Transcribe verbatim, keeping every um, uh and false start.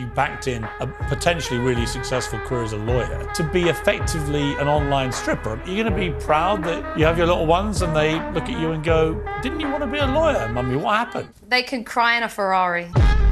you backed in a potentially really successful career as a lawyer to be effectively an online stripper. You're going to be proud that you have your little ones and they look at you and go, didn't you want to be a lawyer, Mummy? What happened? They can cry in a Ferrari.